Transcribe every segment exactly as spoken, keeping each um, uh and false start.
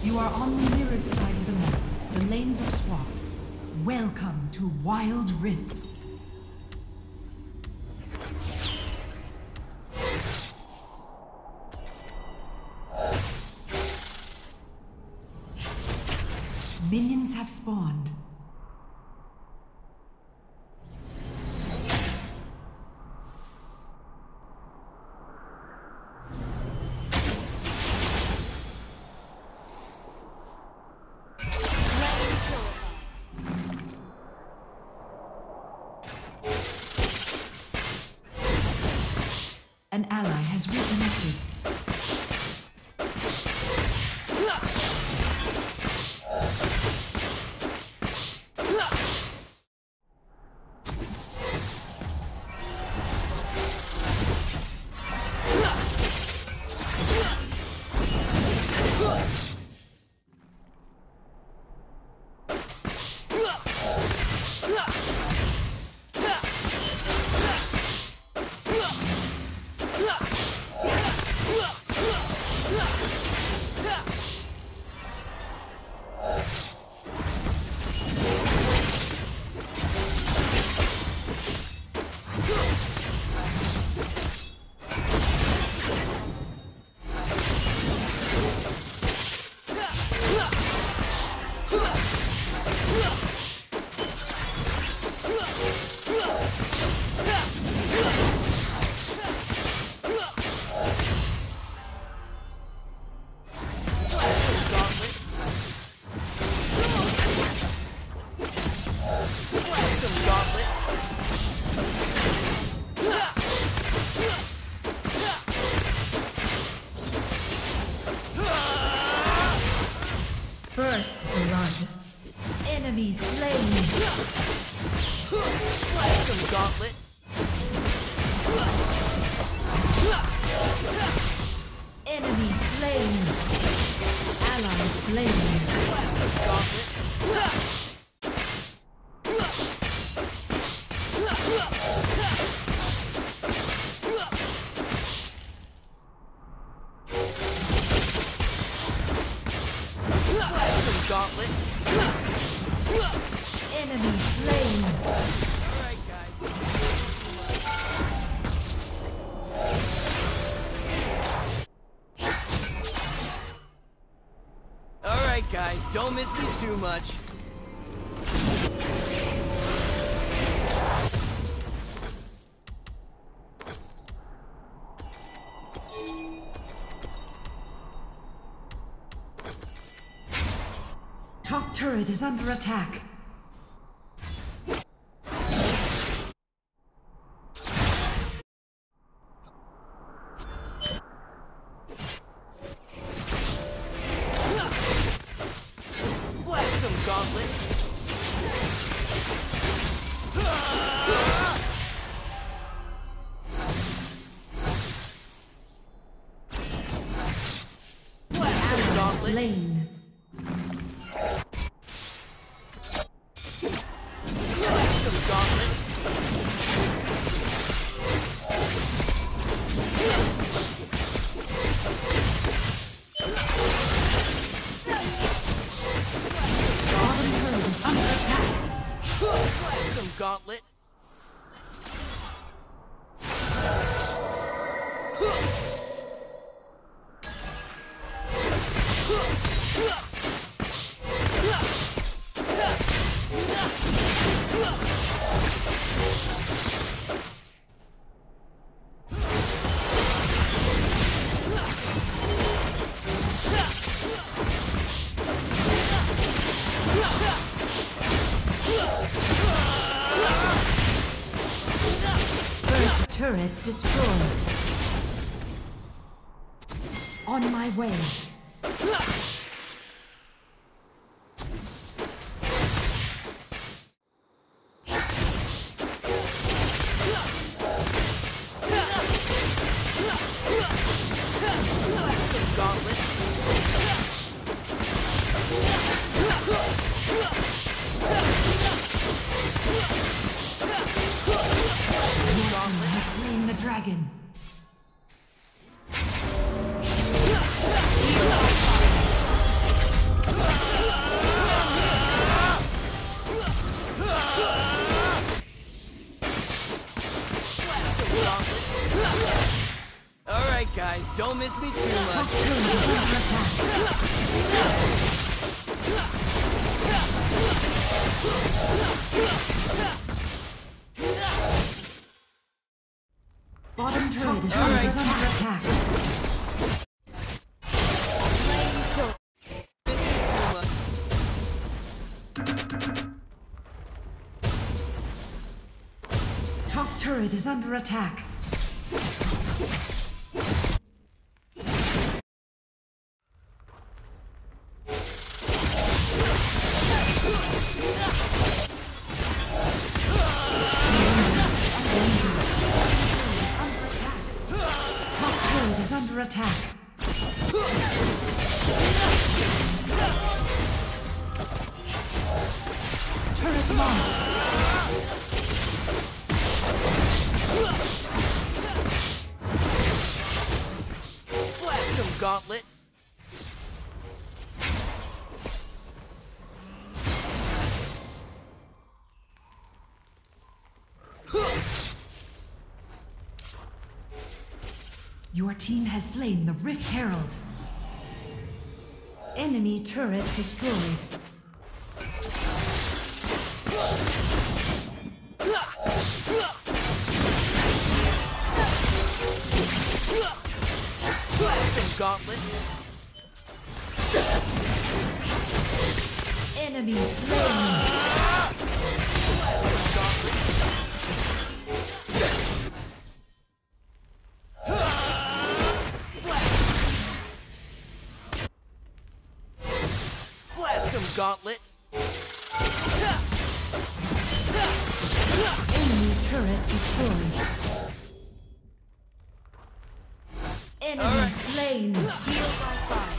You are on the mirrored side of the map. The lanes are swapped. Welcome to Wild Rift. Minions have spawned. An ally has reconnected. First blood. Enemy slain. Blast gauntlet. Enemy slain. Ally slain. Blast gauntlet. Gauntlet. Enemy slain. Alright, guys. Alright, guys. Don't miss me too much. Top turret is under attack. Blast them, gauntlet. Blast them, gauntlet. Slain. Gauntlet. Turret destroyed. On my way. Gauntlet. Has slain the dragon. miss me too Top much. turret is under attack. Bottom turret is All right. under attack. Top turret is under attack. Under attack. Turret lost. Blast him, Gauntlet. Your team has slain the Rift Herald. Enemy turret destroyed. Blast him, Gauntlet. Enemy slain. Gauntlet. Enemy turret destroyed. Enemy right. slain. Shield on fire.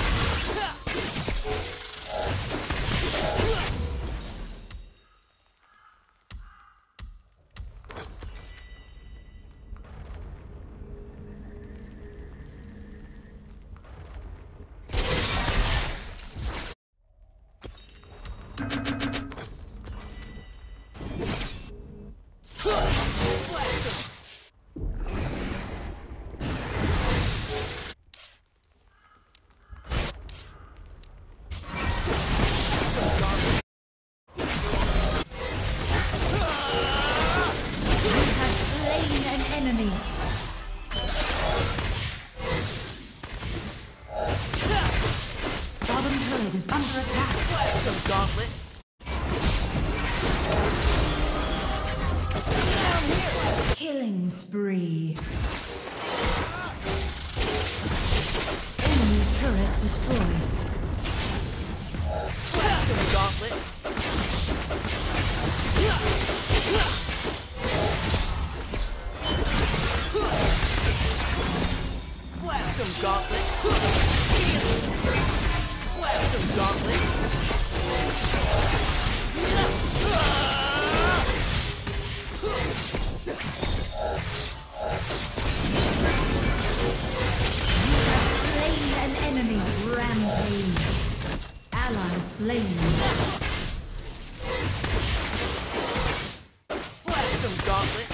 Gauntlet. Killing spree. Enemy turret destroyed. Blast him, Gauntlet. Blast him, Gauntlet. Blast him, Gauntlet. Slain an enemy. Rampage. Ally slain. Blast him, Gauntlet.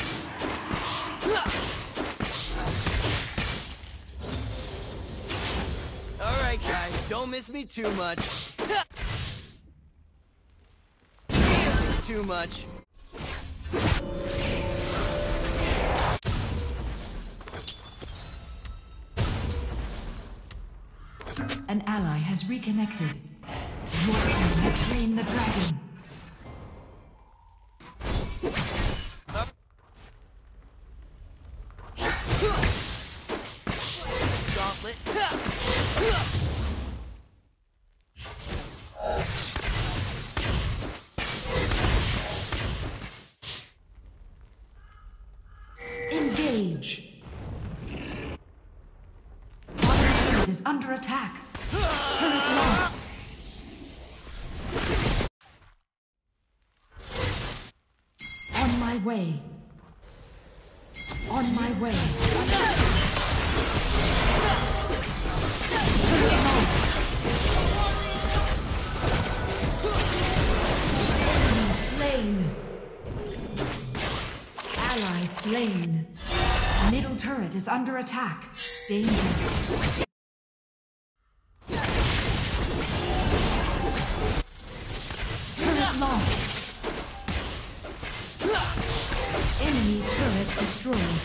All right, guys, don't miss me too much. Too much. An ally has reconnected. Your team has slain the dragon. Gauntlet. Engage. Bottom turret is under attack. Turret lost. On my way. On my way. Turret lost. Enemy slain. Ally slain. Middle turret is under attack. Danger. Turret lost. Enemy turret destroyed.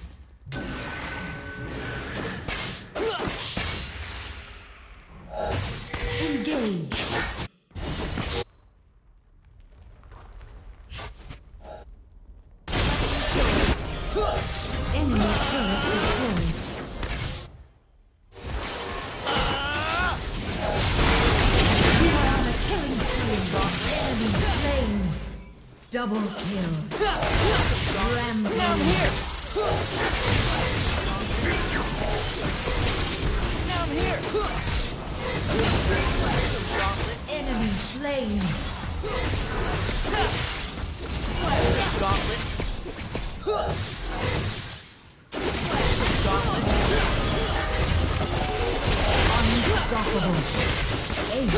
Engage. Enemy turret destroyed. You are on a killing spree. Enemy slain. Double kill. Rampage. Down here. Down here. Enemy slain. Gauntlet. Gauntlet. Unstoppable. Ace.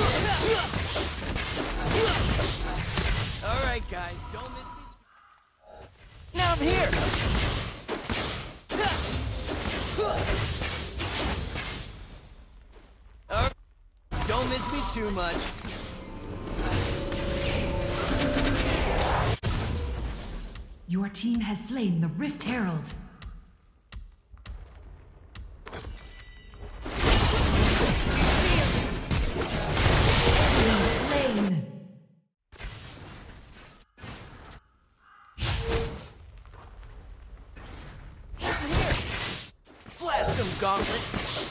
All right, guys, don't miss me. Now I'm here. Uh, don't miss me too much. Your team has slain the Rift Herald. Slain. Blast them, Gauntlet.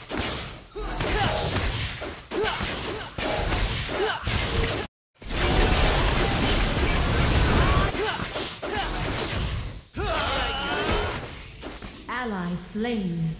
Ally slain.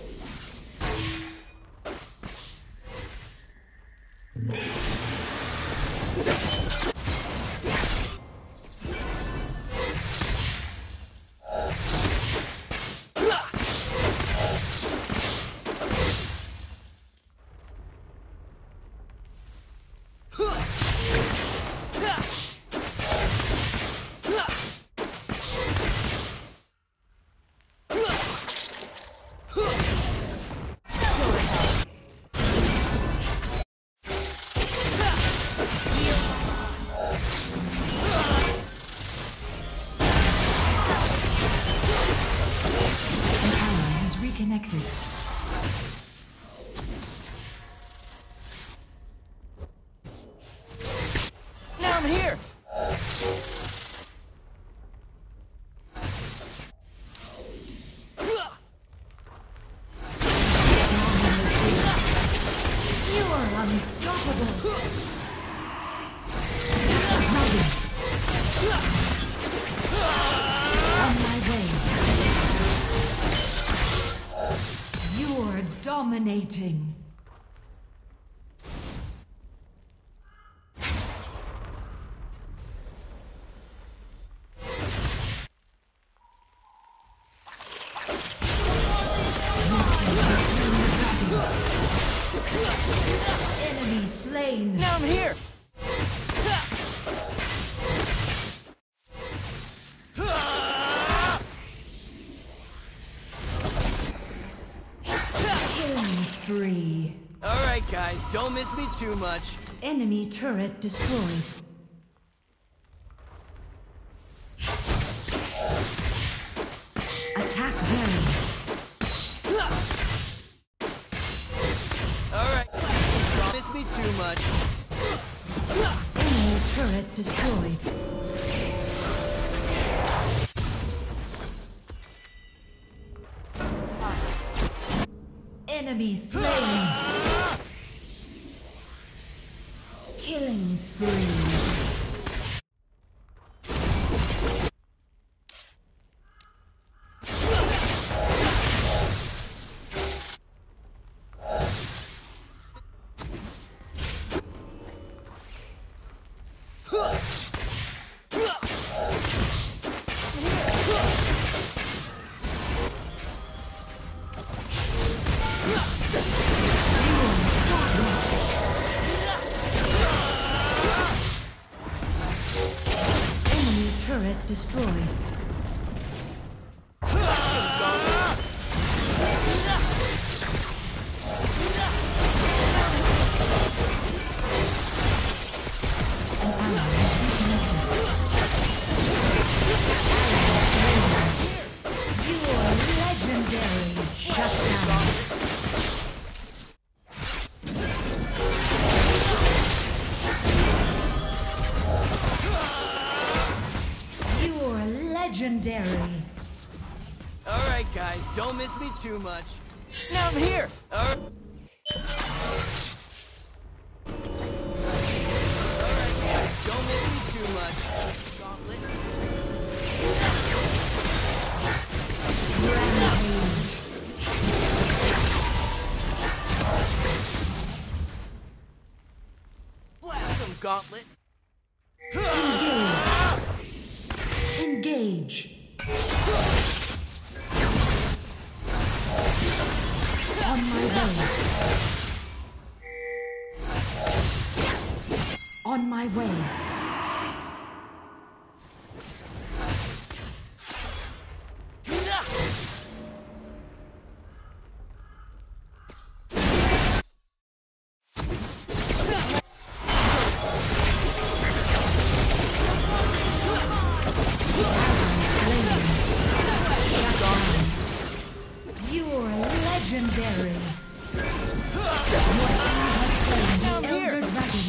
Connected. Now I'm here. You are unstoppable. On my way. You're dominating. Enemy slain. Now I'm here. Killing spree. All right, guys, don't miss me too much. Enemy turret destroyed. Attack variant. All right, don't miss me too much. Enemy turret destroyed. Enemy slain. Killing spree. Turret destroyed. legendary. All right, guys, don't miss me too much. Now I'm here. All right. All right, guys, don't miss me too much. Gauntlet. Blast them, Gauntlet. Engage. On my way. On my way. You're legendary. Your enemy has slain the Elder Dragon.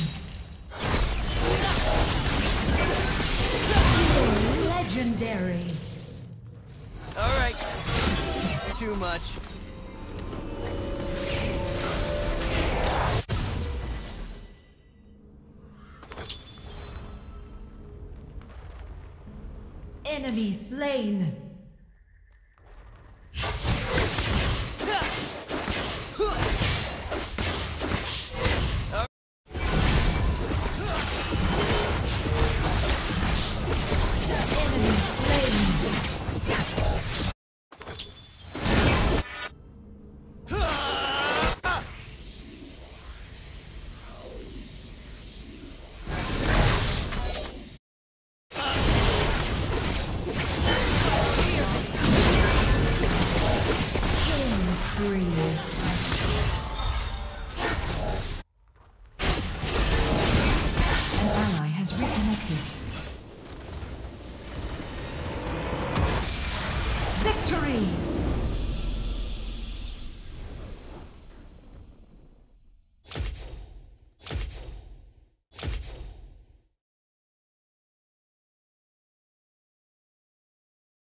You're legendary. All right. Too much. Enemy slain.